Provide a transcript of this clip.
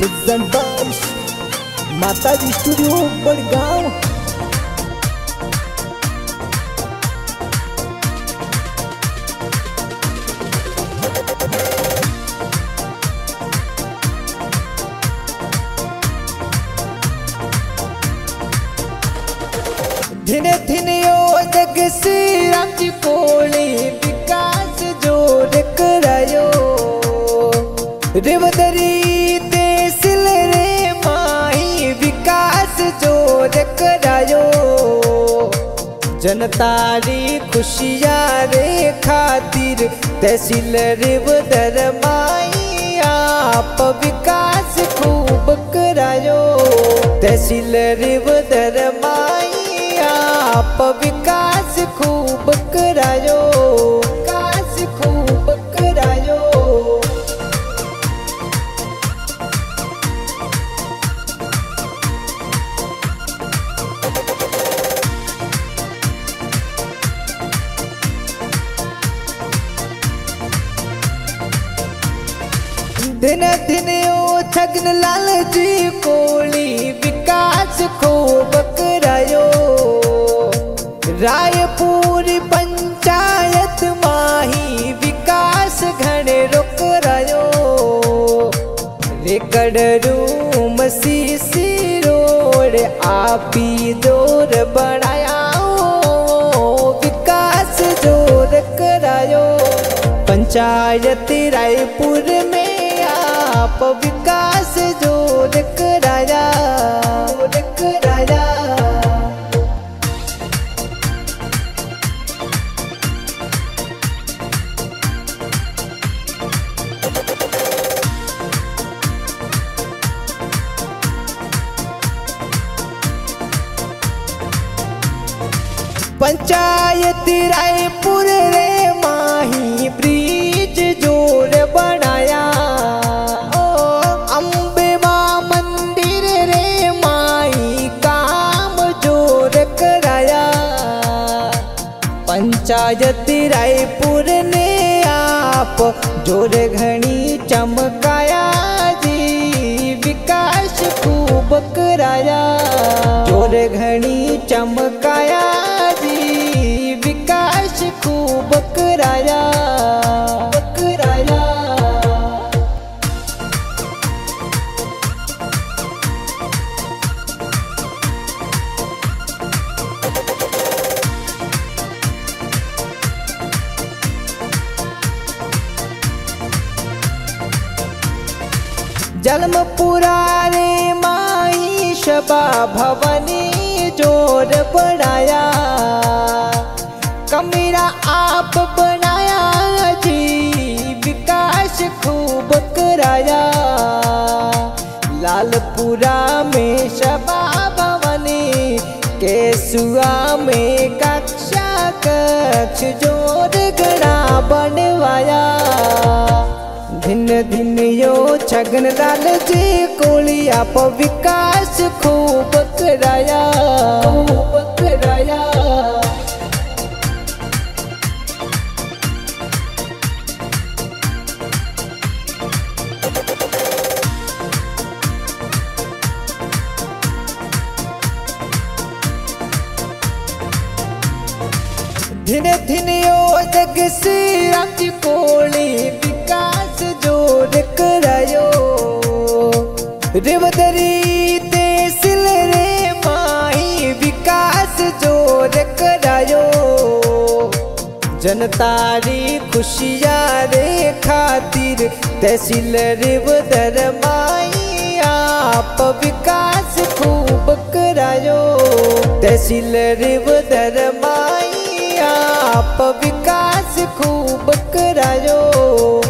Present by माताजी studio Badgaon. धिने धिने ओ जग श्री राम जी कोली विकास जोर करायो रेवदरी तेसिल रे माही विकास जोर करायो जनतारी खुशियाँ रे खातिर तहसील रेवदर माई आप विकास खूब करायो तहसील रेवदर माई आप विकास खूब करायो विकास खूब करायो। दिन दिन ओ छगन लाल जी कोली विकास खूब करायो रायपुर पंचायत माही विकास घने रुक रयो रेकड़ रूम सीसी रोड आपी जोर बढ़ाया विकास जोर करायो पंचायत रायपुर में आप विकास जोर कराया पंचायत रायपुर रे माही ब्रिज जोर बनाया अम्बे माँ मंदिर रे माही काम जोर कराया पंचायत रायपुर ने आप जोर घनी चमकाया जी विकास खूब कराया जोर घनी चमकाया विकास खूब कराया जलमपुरा रे माई सभा भवनी जोर बढ़ाया कमरा आप बनाया जी विकास खूब कराया लालपुरा में सभा भवनी केसुआ में कक्षा कक्ष जोर गड़ा बनवाया दिन दिन यो छगन लाल जी कोली आप विकास खूब कराया धिने धिने ओ जग श्री राम जी कोली विकास जोर करायो रेवदरी तेसिल रे माही विकास जोर करायो जनतारी खुशियाँ रे खातिर तहसील रेवदर माई आप विकास खूब करायो तहसील रेवदर माई आप विकास खूब करायो।